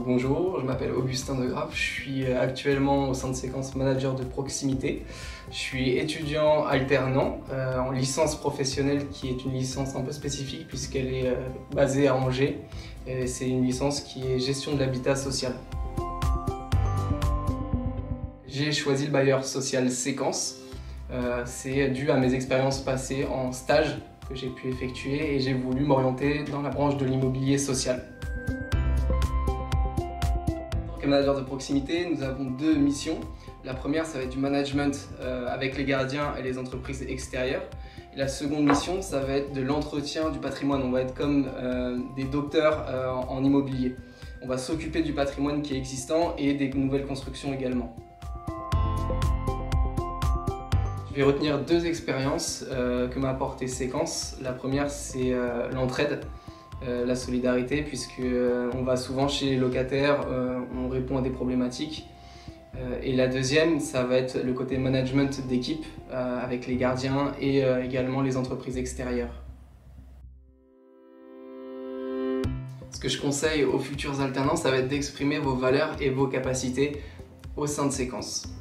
Bonjour, je m'appelle Augustin Degraff, je suis actuellement au sein de Séquence manager de proximité. Je suis étudiant alternant en licence professionnelle qui est une licence un peu spécifique puisqu'elle est basée à Angers. C'est une licence qui est gestion de l'habitat social. J'ai choisi le bailleur social Séquence. C'est dû à mes expériences passées en stage que j'ai pu effectuer et j'ai voulu m'orienter dans la branche de l'immobilier social. En tant que manager de proximité, nous avons deux missions. La première, ça va être du management avec les gardiens et les entreprises extérieures. Et la seconde mission, ça va être de l'entretien du patrimoine. On va être comme des docteurs en immobilier. On va s'occuper du patrimoine qui est existant et des nouvelles constructions également. Je vais retenir deux expériences que m'a apporté Séquence. La première, c'est l'entraide, la solidarité, puisque on va souvent chez les locataires, on répond à des problématiques. Et la deuxième, ça va être le côté management d'équipe avec les gardiens et également les entreprises extérieures. Ce que je conseille aux futurs alternants, ça va être d'exprimer vos valeurs et vos capacités au sein de Séquence.